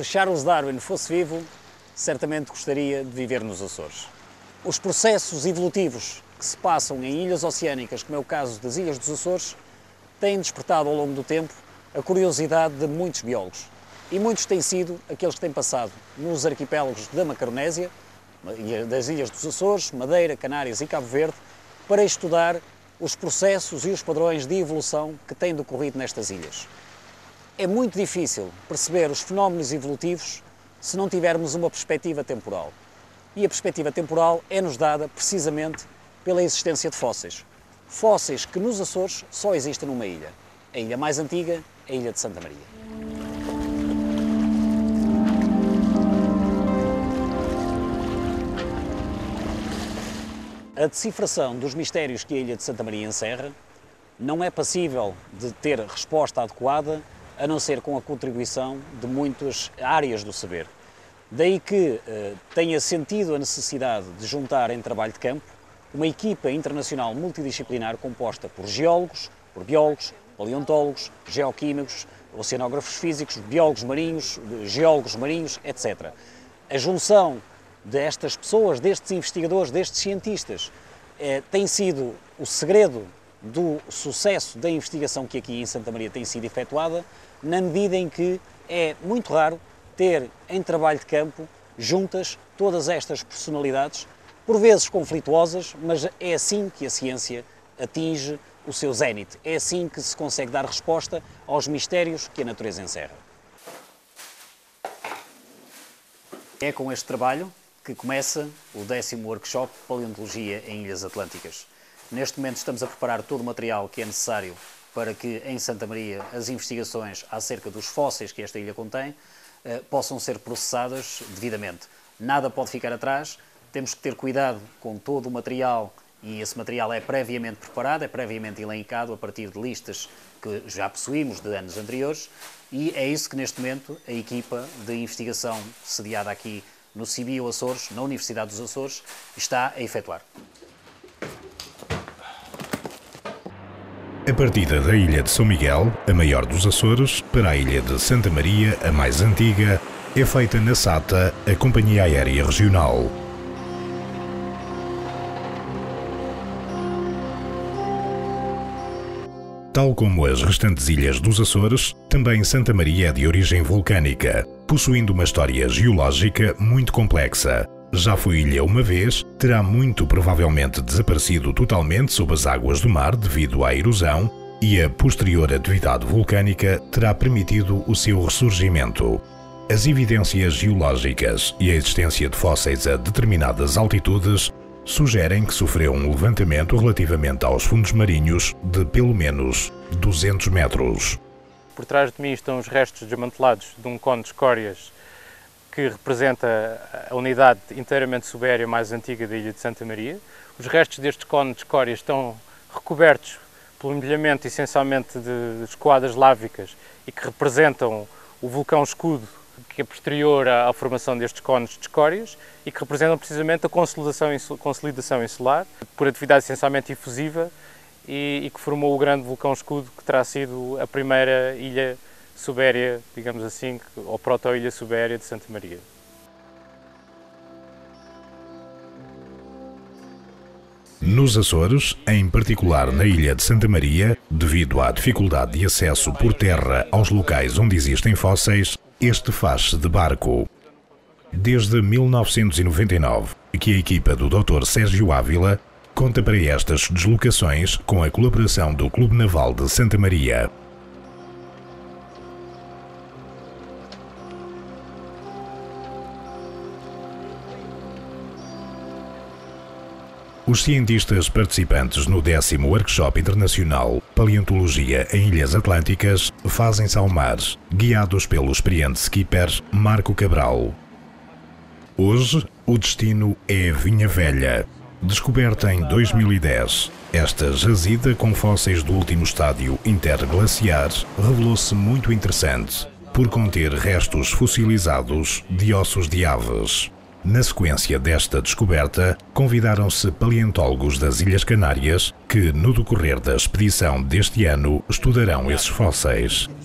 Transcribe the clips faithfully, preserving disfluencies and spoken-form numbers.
Se Charles Darwin fosse vivo, certamente gostaria de viver nos Açores. Os processos evolutivos que se passam em ilhas oceânicas, como é o caso das Ilhas dos Açores, têm despertado ao longo do tempo a curiosidade de muitos biólogos. E muitos têm sido aqueles que têm passado nos arquipélagos da Macaronésia, das Ilhas dos Açores, Madeira, Canárias e Cabo Verde, para estudar os processos e os padrões de evolução que têm decorrido nestas ilhas. É muito difícil perceber os fenómenos evolutivos se não tivermos uma perspectiva temporal. E a perspectiva temporal é-nos dada precisamente pela existência de fósseis. Fósseis que nos Açores só existem numa ilha. A ilha mais antiga, a Ilha de Santa Maria. A decifração dos mistérios que a Ilha de Santa Maria encerra não é passível de ter resposta adequada a não ser com a contribuição de muitas áreas do saber. Daí que eh, tenha sentido a necessidade de juntar em trabalho de campo uma equipa internacional multidisciplinar composta por geólogos, por biólogos, paleontólogos, geoquímicos, oceanógrafos físicos, biólogos marinhos, geólogos marinhos, etcétera. A junção destas pessoas, destes investigadores, destes cientistas, eh, tem sido o segredo do sucesso da investigação que aqui em Santa Maria tem sido efetuada, na medida em que é muito raro ter em trabalho de campo juntas todas estas personalidades, por vezes conflituosas, mas é assim que a ciência atinge o seu zénite, é assim que se consegue dar resposta aos mistérios que a natureza encerra. É com este trabalho que começa o décimo workshop de Paleontologia em Ilhas Atlânticas. Neste momento estamos a preparar todo o material que é necessário para que em Santa Maria as investigações acerca dos fósseis que esta ilha contém eh, possam ser processadas devidamente. Nada pode ficar atrás, temos que ter cuidado com todo o material e esse material é previamente preparado, é previamente elencado a partir de listas que já possuímos de anos anteriores e é isso que neste momento a equipa de investigação sediada aqui no CIBIO Açores, na Universidade dos Açores, está a efetuar. A partida da ilha de São Miguel, a maior dos Açores, para a ilha de Santa Maria, a mais antiga, é feita na SATA, a Companhia Aérea Regional. Tal como as restantes ilhas dos Açores, também Santa Maria é de origem vulcânica, possuindo uma história geológica muito complexa. Já foi ilha uma vez, terá muito provavelmente desaparecido totalmente sob as águas do mar devido à erosão e a posterior atividade vulcânica terá permitido o seu ressurgimento. As evidências geológicas e a existência de fósseis a determinadas altitudes sugerem que sofreu um levantamento relativamente aos fundos marinhos de pelo menos duzentos metros. Por trás de mim estão os restos desmantelados de um cone de escórias que representa a unidade inteiramente subérea mais antiga da ilha de Santa Maria. Os restos deste cone de escórias estão recobertos pelo embilhamento essencialmente de escoadas lávicas e que representam o vulcão escudo que é posterior à formação destes cones de escórias e que representam precisamente a consolidação, consolidação insular por atividade essencialmente efusiva e, e que formou o grande vulcão escudo que terá sido a primeira ilha subéria, digamos assim, ou proto-ilha subéria de Santa Maria. Nos Açores, em particular na ilha de Santa Maria, devido à dificuldade de acesso por terra aos locais onde existem fósseis, este faz-se de barco. Desde mil novecentos e noventa e nove, que a equipa do doutor Sérgio Ávila conta para estas deslocações com a colaboração do Clube Naval de Santa Maria. Os cientistas participantes no décimo Workshop Internacional Paleontologia em Ilhas Atlânticas fazem-se ao mar, guiados pelo experiente skipper Marco Cabral. Hoje, o destino é Vinha Velha, descoberta em dois mil e dez. Esta jazida com fósseis do último estádio interglaciar revelou-se muito interessante, por conter restos fossilizados de ossos de aves. Na sequência desta descoberta, convidaram-se paleontólogos das Ilhas Canárias que, no decorrer da expedição deste ano, estudarão esses fósseis.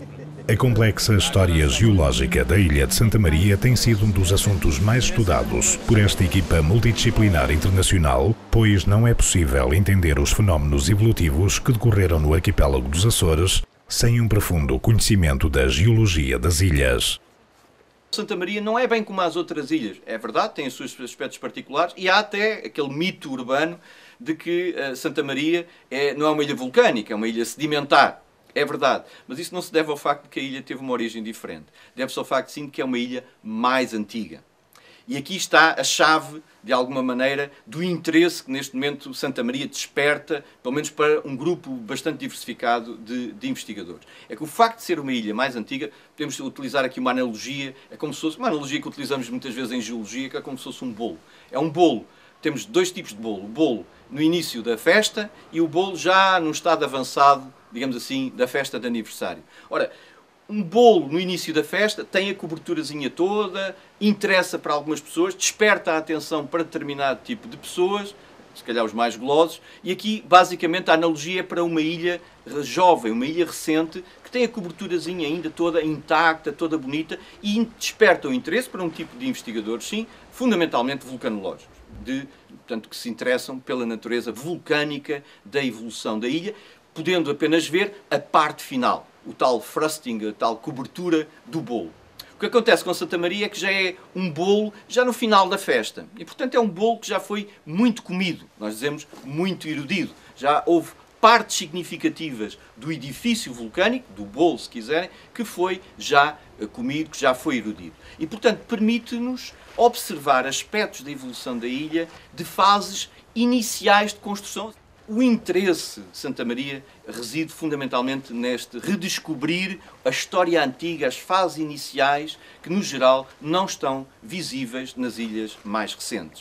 A complexa história geológica da ilha de Santa Maria tem sido um dos assuntos mais estudados por esta equipa multidisciplinar internacional, pois não é possível entender os fenómenos evolutivos que decorreram no arquipélago dos Açores sem um profundo conhecimento da geologia das ilhas. Santa Maria não é bem como as outras ilhas, é verdade, tem os seus aspectos particulares e há até aquele mito urbano de que uh, Santa Maria é, não é uma ilha vulcânica, é uma ilha sedimentar. É verdade, mas isso não se deve ao facto de que a ilha teve uma origem diferente. Deve-se ao facto, sim, de que é uma ilha mais antiga. E aqui está a chave, de alguma maneira, do interesse que neste momento Santa Maria desperta, pelo menos para um grupo bastante diversificado de, de investigadores. É que o facto de ser uma ilha mais antiga, podemos utilizar aqui uma analogia, é como se fosse uma analogia que utilizamos muitas vezes em geologia, que é como se fosse um bolo. É um bolo. Temos dois tipos de bolo. O bolo no início da festa e o bolo já num estado avançado, digamos assim, da festa de aniversário. Ora, um bolo no início da festa tem a coberturazinha toda, interessa para algumas pessoas, desperta a atenção para determinado tipo de pessoas, se calhar os mais golosos, e aqui, basicamente, a analogia é para uma ilha jovem, uma ilha recente, que tem a coberturazinha ainda toda intacta, toda bonita, e desperta o interesse para um tipo de investigadores, sim, fundamentalmente vulcanológicos, de, portanto, que se interessam pela natureza vulcânica da evolução da ilha, podendo apenas ver a parte final, o tal frosting, a tal cobertura do bolo. O que acontece com Santa Maria é que já é um bolo já no final da festa. E, portanto, é um bolo que já foi muito comido. Nós dizemos muito erudido. Já houve partes significativas do edifício vulcânico, do bolo, se quiserem, que foi já comido, que já foi erudido. E, portanto, permite-nos observar aspectos da evolução da ilha de fases iniciais de construção. O interesse de Santa Maria reside fundamentalmente neste redescobrir a história antiga, as fases iniciais, que no geral não estão visíveis nas ilhas mais recentes.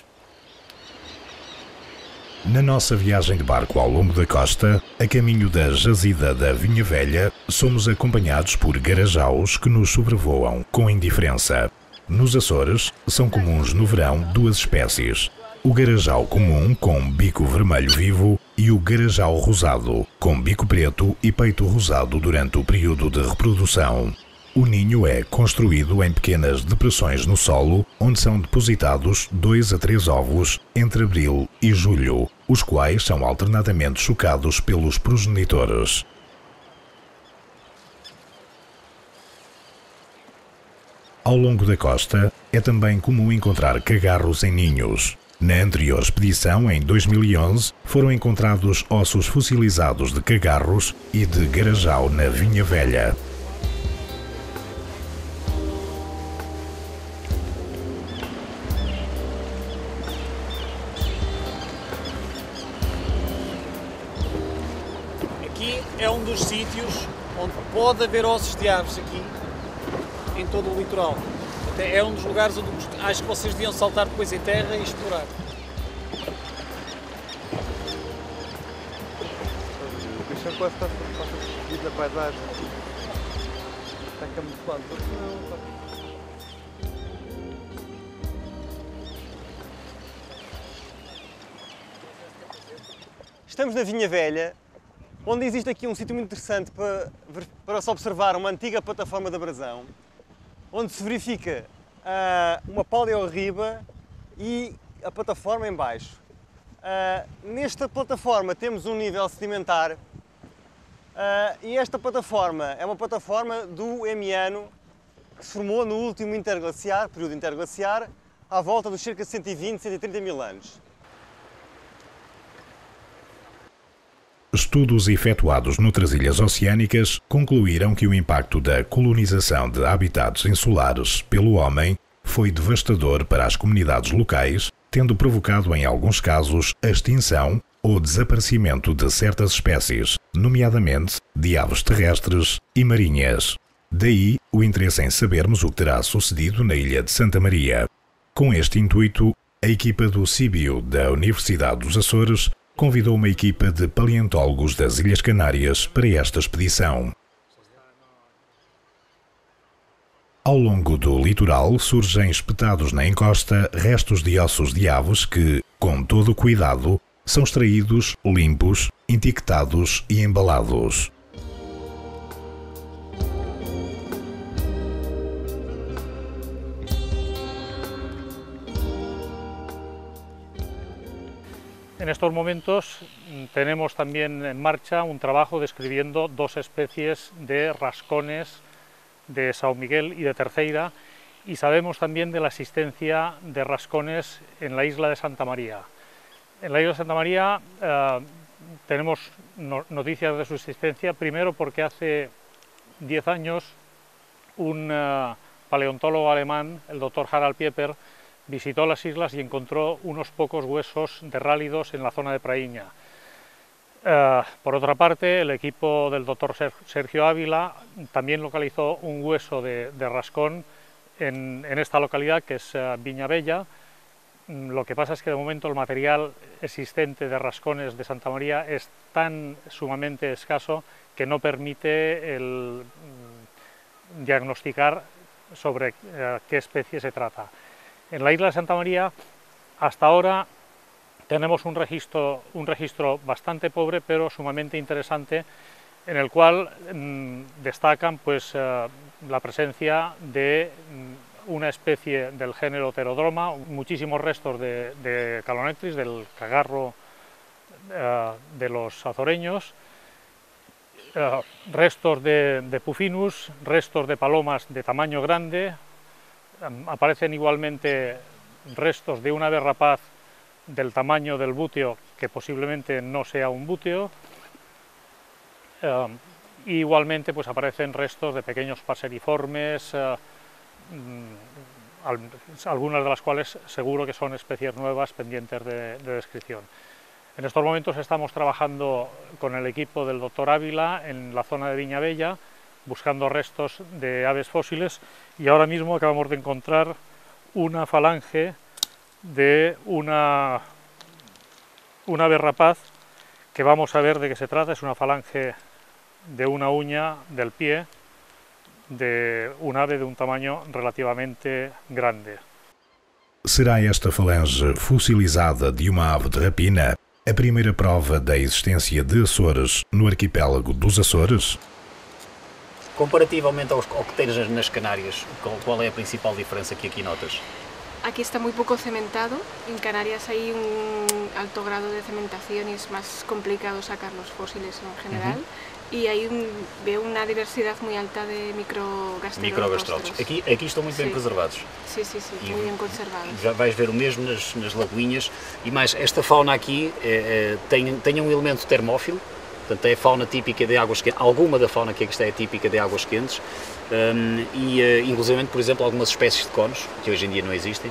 Na nossa viagem de barco ao longo da costa, a caminho da jazida da Vinha Velha, somos acompanhados por garajaus que nos sobrevoam com indiferença. Nos Açores, são comuns no verão duas espécies. O garajau comum, com bico vermelho vivo, e o garajau rosado, com bico preto e peito rosado durante o período de reprodução. O ninho é construído em pequenas depressões no solo, onde são depositados dois a três ovos entre abril e julho, os quais são alternadamente chocados pelos progenitores. Ao longo da costa, é também comum encontrar cagarros em ninhos. Na anterior expedição, em dois mil e onze, foram encontrados ossos fossilizados de cagarros e de garajau na Vinha Velha. Aqui é um dos sítios onde pode haver ossos de aves aqui, em todo o litoral. É um dos lugares onde acho que vocês deviam saltar depois em terra e explorar. O bicho quase está seguido na paisagem. Está camuflado. Estamos na Vinha Velha, onde existe aqui um sítio muito interessante para, para se observar uma antiga plataforma de abrasão, onde se verifica uh, uma paleorriba e a plataforma em baixo. Uh, nesta plataforma temos um nível sedimentar uh, e esta plataforma é uma plataforma do Emiano que se formou no último interglaciar, período interglaciar, à volta dos cerca de cento e vinte, cento e trinta mil anos. Estudos efetuados noutras ilhas oceânicas concluíram que o impacto da colonização de habitats insulares pelo homem foi devastador para as comunidades locais, tendo provocado em alguns casos a extinção ou desaparecimento de certas espécies, nomeadamente de aves terrestres e marinhas. Daí o interesse em sabermos o que terá sucedido na ilha de Santa Maria. Com este intuito, a equipa do CIBIO da Universidade dos Açores convidou uma equipa de paleontólogos das Ilhas Canárias para esta expedição. Ao longo do litoral surgem espetados na encosta restos de ossos de aves que, com todo o cuidado, são extraídos, limpos, etiquetados e embalados. En estos momentos tenemos también en marcha un trabajo describiendo dos especies de rascones de São Miguel y de Terceira, y sabemos también de la existencia de rascones en la isla de Santa María. En la isla de Santa María eh, tenemos no, noticias de su existencia, primero porque hace diez años un uh, paleontólogo alemán, el doctor Harald Pieper, visitó las islas y encontró unos pocos huesos de rálidos en la zona de Praíña. Uh, por otra parte, el equipo del doctor Sergio Ávila también localizó un hueso de, de rascón en, en esta localidad, que es uh, Viñabella. Lo que pasa es que de momento el material existente de rascones de Santa María es tan sumamente escaso que no permite el, mm, diagnosticar sobre uh, qué especie se trata. En la isla de Santa María, hasta ahora, tenemos un registro, un registro bastante pobre, pero sumamente interesante, en el cual mmm, destacan pues, uh, la presencia de mmm, una especie del género Pterodroma, muchísimos restos de, de Calonectris, del cagarro uh, de los azoreños, uh, restos de, de Puffinus, restos de palomas de tamaño grande. Aparecen igualmente restos de un ave rapaz del tamaño del búteo, que posiblemente no sea un búteo. Eh, y igualmente pues, aparecen restos de pequeños paseriformes, eh, al, algunas de las cuales seguro que son especies nuevas pendientes de, de descripción. En estos momentos estamos trabajando con el equipo del doctor Ávila en la zona de Viñabella, buscando restos de aves fósiles, y ahora mismo acabamos de encontrar una falange de una, una ave rapaz, que vamos a ver de qué se trata. Es una falange de una uña del pie de un ave de un tamaño relativamente grande. Será esta falange fossilizada de uma ave de rapina a primeira prova da existência de Açores no arquipélago dos Açores? Comparativamente aos, ao que tens nas Canárias, qual, qual é a principal diferença que aqui notas? Aquí está muy poco cementado, en Canarias hay un alto grado de cementación y es más complicado sacar los fósiles en general. Uh-huh. Y hay un, veo una diversidad muy alta de microgastropods. Microgastropods. Aqui, aqui estão muito sim. bem preservados. Sim, sim, sim, muito bem conservados. Já vais ver o mesmo nas, nas lagoinhas. E mais, esta fauna aqui é, é, tem, tem um elemento termófilo. Portanto, é fauna típica de águas quentes, alguma da fauna que aqui está é típica de águas quentes, um, e uh, inclusive, por exemplo, algumas espécies de conos, que hoje em dia não existem.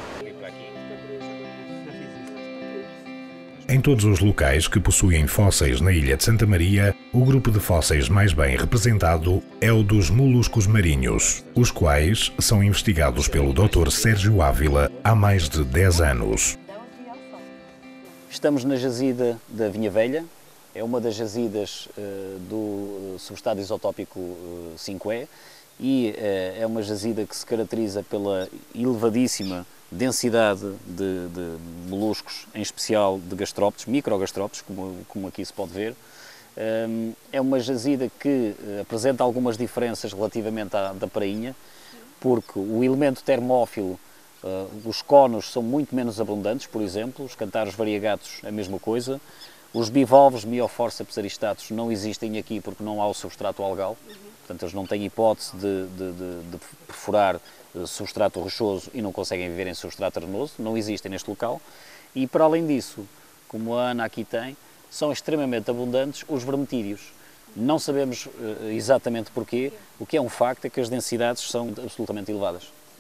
Em todos os locais que possuem fósseis na ilha de Santa Maria, o grupo de fósseis mais bem representado é o dos moluscos marinhos, os quais são investigados pelo doutor Sérgio Ávila há mais de dez anos. Estamos na jazida da Vinha Velha. É uma das jazidas uh, do subestado isotópico uh, cinco E e uh, é uma jazida que se caracteriza pela elevadíssima densidade de, de moluscos, em especial de gastrópodes, microgastrópodes, como, como aqui se pode ver. Um, é uma jazida que uh, apresenta algumas diferenças relativamente à da prainha, porque o elemento termófilo, uh, os conos são muito menos abundantes, por exemplo, os cantaros variegatos a mesma coisa. Os bivalves Myoforceps aristatus não existem aqui porque não há o substrato algal, portanto eles não têm hipótese de, de, de, de perfurar substrato rochoso e não conseguem viver em substrato arenoso, não existem neste local. E para além disso, como a Ana aqui tem, são extremamente abundantes os vermetídeos. Não sabemos uh, exatamente porquê, o que é um facto é que as densidades são absolutamente elevadas.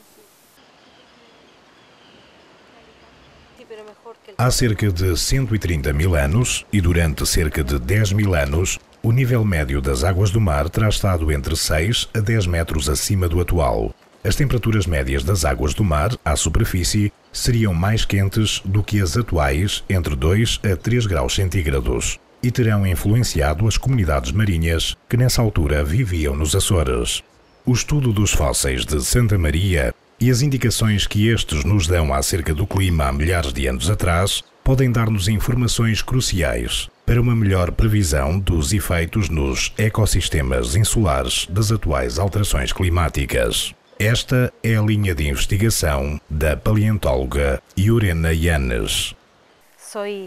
Há cerca de cento e trinta mil anos, e durante cerca de dez mil anos, o nível médio das águas do mar terá estado entre seis a dez metros acima do atual. As temperaturas médias das águas do mar, à superfície, seriam mais quentes do que as atuais, entre dois a três graus centígrados, e terão influenciado as comunidades marinhas que nessa altura viviam nos Açores. O estudo dos fósseis de Santa Maria e as indicações que estes nos dão acerca do clima há milhares de anos atrás podem dar-nos informações cruciais para uma melhor previsão dos efeitos nos ecossistemas insulares das atuais alterações climáticas. Esta é a linha de investigação da paleontóloga Lorena Yanes. Soy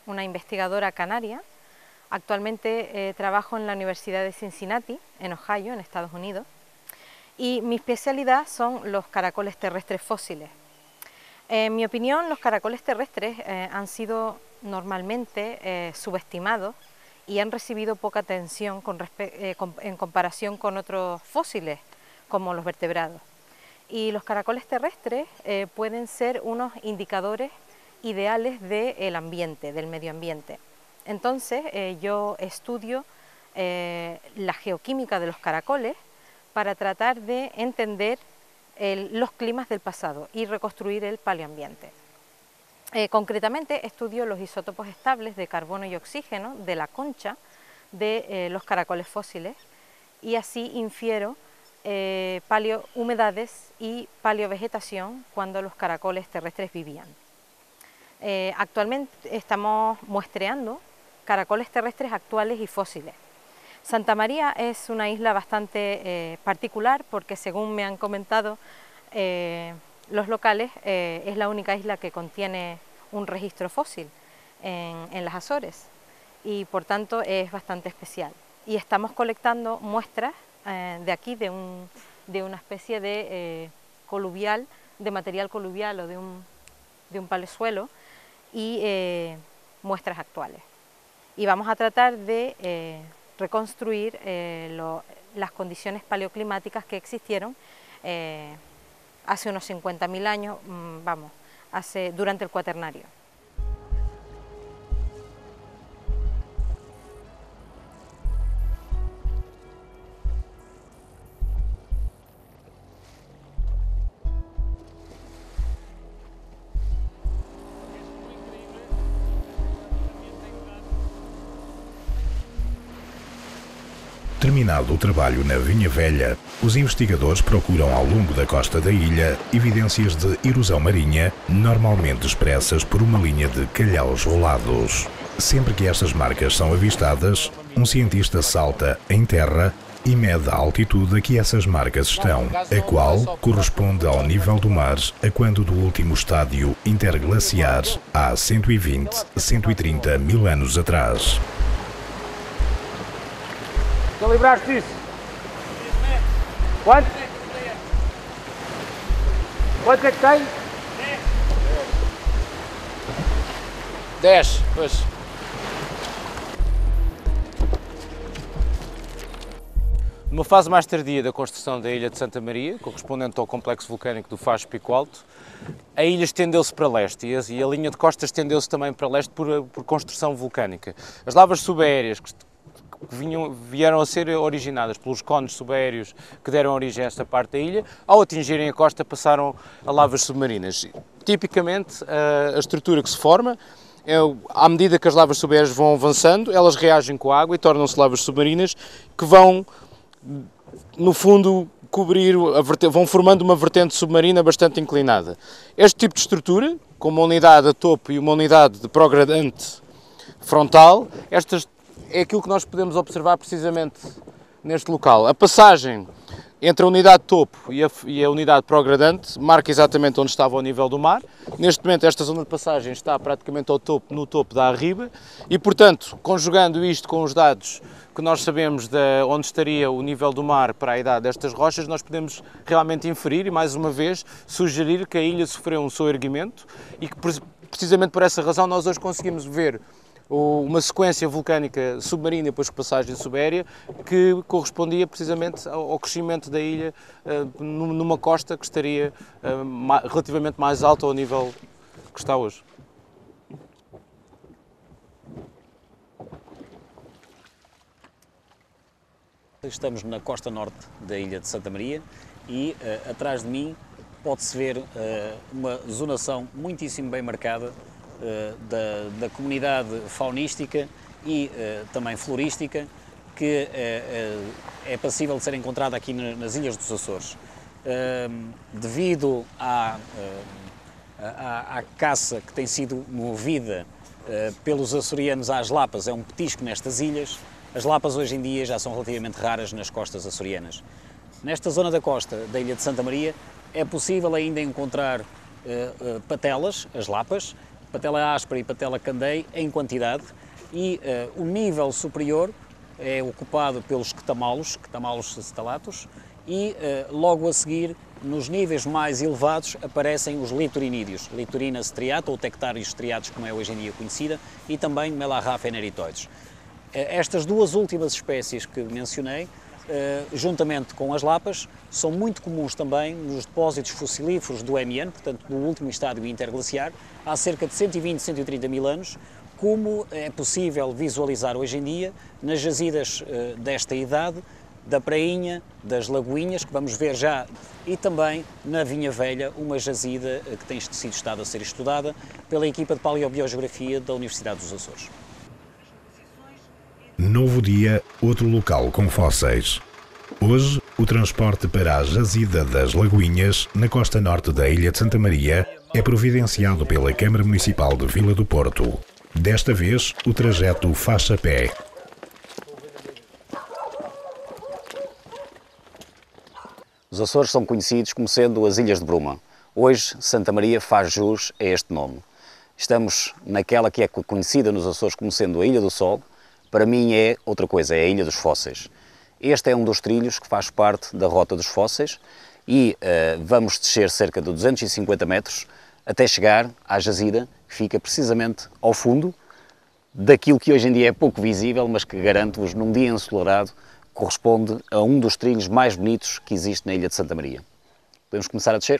una investigadora canaria. Actualmente eh, trabajo en la Universidad de Cincinnati, en Ohio, en Estados Unidos, y mi especialidad son los caracoles terrestres fósiles. En mi opinión, los caracoles terrestres eh, han sido normalmente eh, subestimados y han recibido poca atención con eh, con, en comparación con otros fósiles, como los vertebrados. Y los caracoles terrestres eh, pueden ser unos indicadores ideales del ambiente, del medio ambiente. Entonces, eh, yo estudio eh, la geoquímica de los caracoles para tratar de entender el, los climas del pasado y reconstruir el paleoambiente. Eh, concretamente, estudio los isótopos estables de carbono y oxígeno de la concha de eh, los caracoles fósiles y así infiero eh, paleohumedades y paleovegetación cuando los caracoles terrestres vivían. Eh, actualmente estamos muestreando caracoles terrestres actuales y fósiles. Santa María es una isla bastante eh, particular porque, según me han comentado eh, los locales, eh, es la única isla que contiene un registro fósil en, en las Azores y por tanto es bastante especial. Y estamos colectando muestras eh, de aquí, de, un, de una especie de eh, coluvial, de material coluvial o de un, de un paleosuelo y eh, muestras actuales. Y vamos a tratar de eh, reconstruir eh, lo, las condiciones paleoclimáticas que existieron eh, hace unos cincuenta mil años, mmm, vamos, hace, durante el Cuaternario. Terminado o trabalho na Vinha Velha, os investigadores procuram ao longo da costa da ilha evidências de erosão marinha, normalmente expressas por uma linha de calhaus rolados. Sempre que estas marcas são avistadas, um cientista salta em terra e mede a altitude a que essas marcas estão, a qual corresponde ao nível do mar a quando do último estádio interglaciar há cento e vinte, cento e trinta mil anos atrás. Calibraste isso? Quanto? Quanto é que tem? dez, pois. Numa fase mais tardia da construção da ilha de Santa Maria, correspondente ao complexo vulcânico do Faz Pico Alto, a ilha estendeu-se para leste e a, e a linha de costa estendeu-se também para leste por, por construção vulcânica. As lavas subaéreas que que vinham, vieram a ser originadas pelos cones subaéreos que deram origem a esta parte da ilha, ao atingirem a costa passaram a lavas submarinas. Tipicamente a, a estrutura que se forma é, à medida que as lavas subaéreas vão avançando, elas reagem com a água e tornam-se lavas submarinas que vão, no fundo, cobrir, a, vão formando uma vertente submarina bastante inclinada. Este tipo de estrutura, com uma unidade a topo e uma unidade de progradante frontal, estas é aquilo que nós podemos observar precisamente neste local. A passagem entre a unidade topo e a, e a unidade progradante marca exatamente onde estava o nível do mar. Neste momento esta zona de passagem está praticamente ao topo, no topo da arriba e, portanto, conjugando isto com os dados que nós sabemos de onde estaria o nível do mar para a idade destas rochas, nós podemos realmente inferir e, mais uma vez, sugerir que a ilha sofreu um soerguimento e que, precisamente por essa razão, nós hoje conseguimos ver uma sequência vulcânica submarina e depois passagem subaérea que correspondia precisamente ao crescimento da ilha numa costa que estaria relativamente mais alta ao nível que está hoje. Estamos na costa norte da ilha de Santa Maria e uh, atrás de mim pode-se ver uh, uma zonação muitíssimo bem marcada uh, da, da comunidade faunística e uh, também florística que uh, uh, é passível de ser encontrada aqui nas Ilhas dos Açores. Uh, devido à, uh, à, à caça que tem sido movida uh, pelos açorianos às lapas, é um petisco nestas ilhas. As lapas hoje em dia já são relativamente raras nas costas açorianas. Nesta zona da costa da ilha de Santa Maria é possível ainda encontrar uh, uh, patelas, as lapas, patela áspera e patela candeia em quantidade, e uh, o nível superior é ocupado pelos quetamalos, quetamalos stalatos, e uh, logo a seguir, nos níveis mais elevados, aparecem os litorinídeos, Litorina striata ou Tectários striatus, como é hoje em dia conhecida, e também Melarrhafa eneritoides. Estas duas últimas espécies que mencionei, juntamente com as lapas, são muito comuns também nos depósitos fossilíferos do M N, portanto do último estádio interglaciar, há cerca de cento e vinte, cento e trinta mil anos, como é possível visualizar hoje em dia nas jazidas desta idade, da Prainha, das Lagoinhas, que vamos ver já, e também na Vinha Velha, uma jazida que tem sido estado a ser estudada pela equipa de Paleobiogeografia da Universidade dos Açores. Novo dia, outro local com fósseis. Hoje, o transporte para a jazida das Lagoinhas, na costa norte da ilha de Santa Maria, é providenciado pela Câmara Municipal de Vila do Porto. Desta vez, o trajeto faz a pé. Os Açores são conhecidos como sendo as Ilhas de Bruma. Hoje, Santa Maria faz jus a este nome. Estamos naquela que é conhecida nos Açores como sendo a Ilha do Sol. Para mim é outra coisa, é a Ilha dos Fósseis. Este é um dos trilhos que faz parte da Rota dos Fósseis e uh, vamos descer cerca de duzentos e cinquenta metros até chegar à jazida, que fica precisamente ao fundo daquilo que hoje em dia é pouco visível, mas que garanto-vos, num dia ensolarado, corresponde a um dos trilhos mais bonitos que existe na Ilha de Santa Maria. Podemos começar a descer?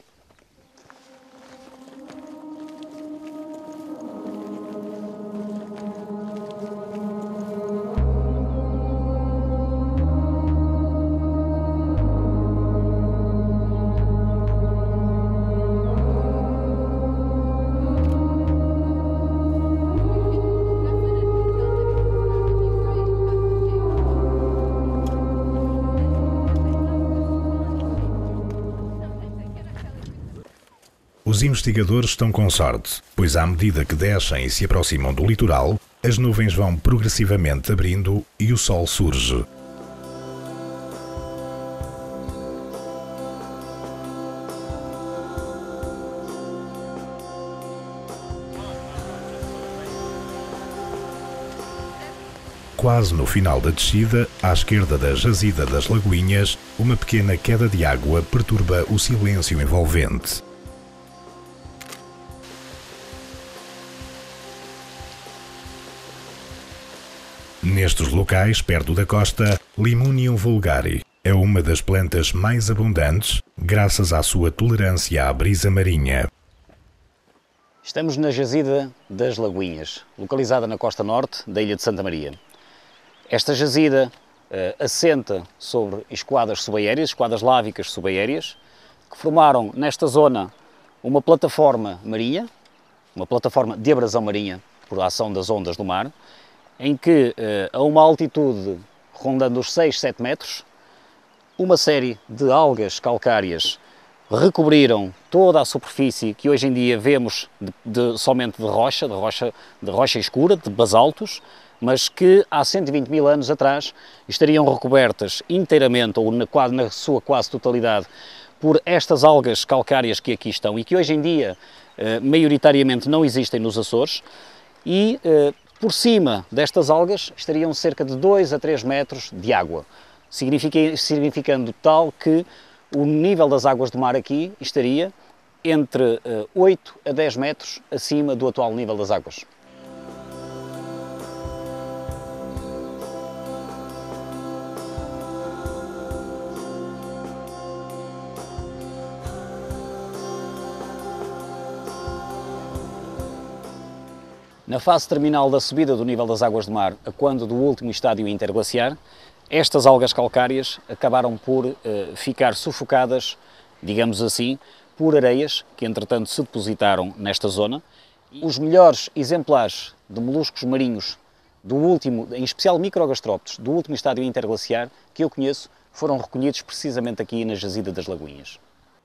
Os investigadores estão com sorte, pois à medida que descem e se aproximam do litoral, as nuvens vão progressivamente abrindo e o sol surge. Quase no final da descida, à esquerda da jazida das Lagoinhas, uma pequena queda de água perturba o silêncio envolvente. Nestes locais, perto da costa, Limonium vulgare é uma das plantas mais abundantes, graças à sua tolerância à brisa marinha. Estamos na jazida das Lagoinhas, localizada na costa norte da ilha de Santa Maria. Esta jazida uh, assenta sobre esquadras subaéreas, esquadras lávicas subaéreas, que formaram nesta zona uma plataforma marinha, uma plataforma de abrasão marinha por ação das ondas do mar, em que, a uma altitude rondando os seis, sete metros, uma série de algas calcárias recobriram toda a superfície que hoje em dia vemos de, de, somente de rocha, de rocha, de rocha escura, de basaltos, mas que há cento e vinte mil anos atrás estariam recobertas inteiramente, ou na, na sua quase totalidade, por estas algas calcárias que aqui estão e que hoje em dia, eh, maioritariamente, não existem nos Açores, e eh, por cima destas algas estariam cerca de dois a três metros de água, significando tal que o nível das águas do mar aqui estaria entre uh, oito a dez metros acima do atual nível das águas. Na fase terminal da subida do nível das águas do mar, a quando do último estádio interglaciar, estas algas calcárias acabaram por uh, ficar sufocadas, digamos assim, por areias que entretanto se depositaram nesta zona. Os melhores exemplares de moluscos marinhos do último, em especial microgastrópodes, do último estádio interglaciar que eu conheço, foram recolhidos precisamente aqui na jazida das Lagoinhas.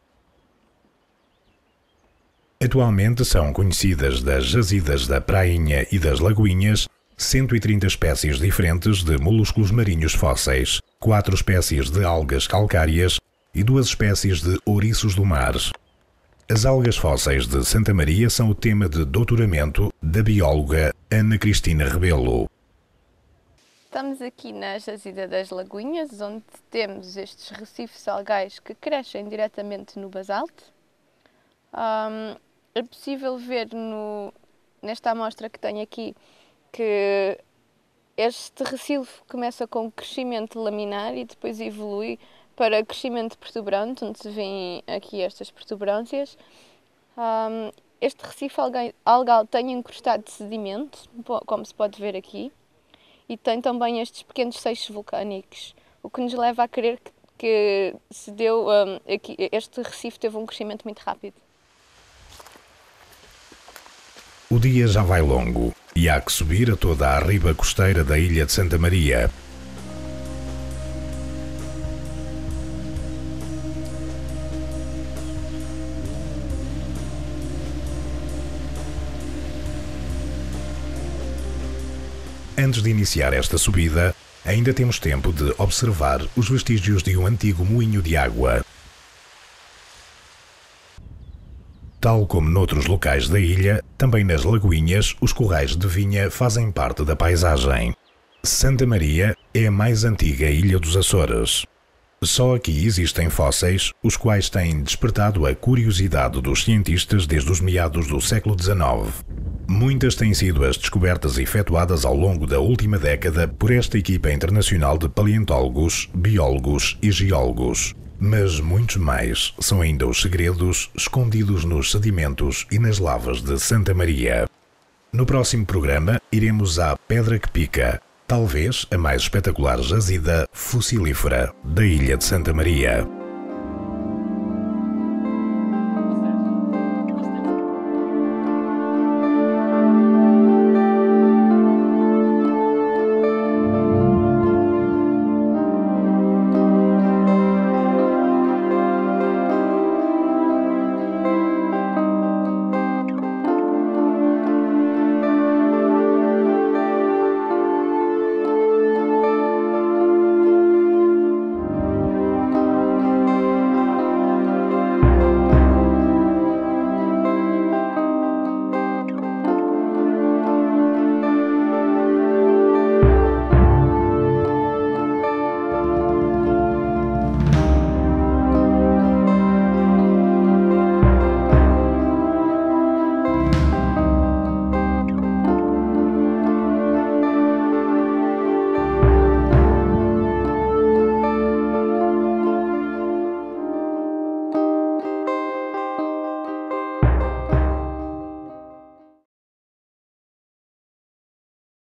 Atualmente são conhecidas das jazidas da Prainha e das Lagoinhas cento e trinta espécies diferentes de molúsculos marinhos fósseis, quatro espécies de algas calcárias e duas espécies de ouriços do mar. As algas fósseis de Santa Maria são o tema de doutoramento da bióloga Ana Cristina Rebelo. Estamos aqui na jazida das Lagoinhas, onde temos estes recifes algais que crescem diretamente no basalto. Um, é possível ver no, nesta amostra que tenho aqui que este recife começa com crescimento laminar e depois evolui para crescimento protuberante, onde se vêem aqui estas protuberâncias. Um, este recife algal tem encrustado de sedimento, como se pode ver aqui, e tem também estes pequenos seixos vulcânicos, o que nos leva a crer que, que se deu, um, aqui, este recife teve um crescimento muito rápido. O dia já vai longo e há que subir a toda a riba costeira da ilha de Santa Maria. Antes de iniciar esta subida, ainda temos tempo de observar os vestígios de um antigo moinho de água. Tal como noutros locais da ilha, também nas lagoinhas, os currais de vinha fazem parte da paisagem. Santa Maria é a mais antiga ilha dos Açores. Só aqui existem fósseis, os quais têm despertado a curiosidade dos cientistas desde os meados do século dezenove. Muitas têm sido as descobertas efetuadas ao longo da última década por esta equipa internacional de paleontólogos, biólogos e geólogos. Mas muitos mais são ainda os segredos escondidos nos sedimentos e nas lavas de Santa Maria. No próximo programa, iremos à Pedra que Pica, talvez a mais espetacular jazida fossilífera da ilha de Santa Maria.